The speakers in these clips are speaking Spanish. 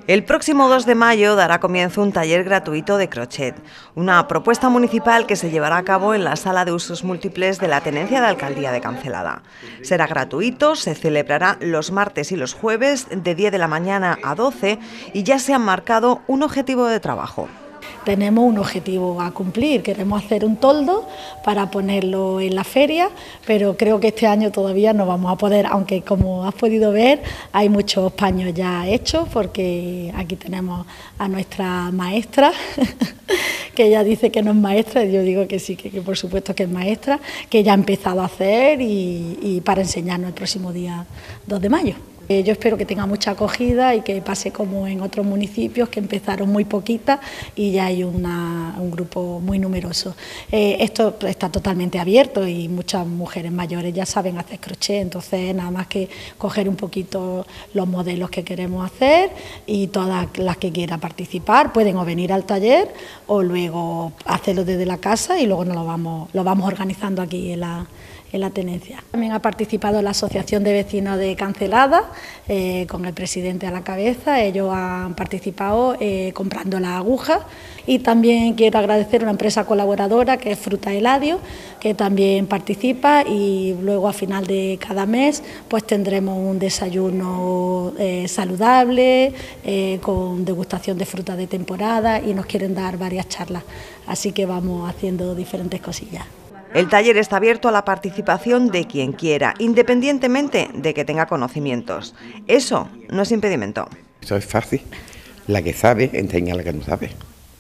El próximo 2 de mayo dará comienzo un taller gratuito de crochet, una propuesta municipal que se llevará a cabo en la Sala de Usos Múltiples de la Tenencia de Alcaldía de Cancelada. Será gratuito, se celebrará los martes y los jueves de 10 de la mañana a 12 y ya se ha marcado un objetivo de trabajo. Tenemos un objetivo a cumplir, queremos hacer un toldo para ponerlo en la feria, pero creo que este año todavía no vamos a poder, aunque como has podido ver hay muchos paños ya hechos, porque aquí tenemos a nuestra maestra, que ella dice que no es maestra, y yo digo que sí, que por supuesto que es maestra, que ya ha empezado a hacer y para enseñarnos el próximo día 2 de mayo. Yo espero que tenga mucha acogida y que pase como en otros municipios que empezaron muy poquitas y ya hay un grupo muy numeroso. Esto está totalmente abierto y muchas mujeres mayores ya saben hacer crochet, entonces nada más que coger un poquito los modelos que queremos hacer y todas las que quieran participar pueden o venir al taller o luego hacerlo desde la casa y luego lo vamos organizando aquí en la tenencia. También ha participado la Asociación de Vecinos de Cancelada, con el presidente a la cabeza. Ellos han participado comprando las agujas, y también quiero agradecer a una empresa colaboradora que es Fruta Eladio, que también participa, y luego a final de cada mes pues tendremos un desayuno saludable con degustación de frutas de temporada y nos quieren dar varias charlas, así que vamos haciendo diferentes cosillas. El taller está abierto a la participación de quien quiera, independientemente de que tenga conocimientos. Eso no es impedimento. Eso es fácil. La que sabe, enseña a la que no sabe.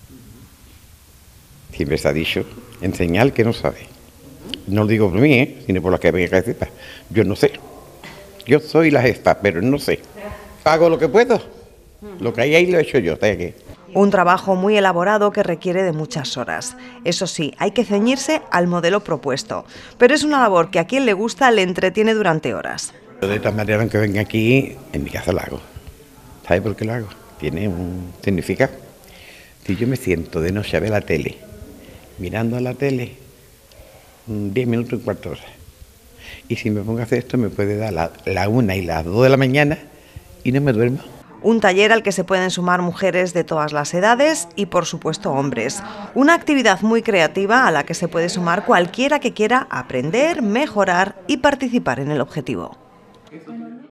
Siempre se ha dicho, enseñar al que no sabe. No lo digo por mí, sino por la que venga que sepa. Yo no sé. Yo soy la jefa, pero no sé. Hago lo que puedo. Lo que hay ahí lo he hecho yo. ¿Está aquí? Un trabajo muy elaborado que requiere de muchas horas. Eso sí, hay que ceñirse al modelo propuesto, pero es una labor que a quien le gusta le entretiene durante horas. De esta manera, aunque venga aquí, en mi casa lo hago. ¿Sabe por qué lo hago? Tiene un significado. Si yo me siento de noche a ver la tele, mirando a la tele, 10 minutos, un cuarto de hora, y si me pongo a hacer esto me puede dar la 1 y las 2 de la mañana y no me duermo. Un taller al que se pueden sumar mujeres de todas las edades y, por supuesto, hombres. Una actividad muy creativa a la que se puede sumar cualquiera que quiera aprender, mejorar y participar en el objetivo.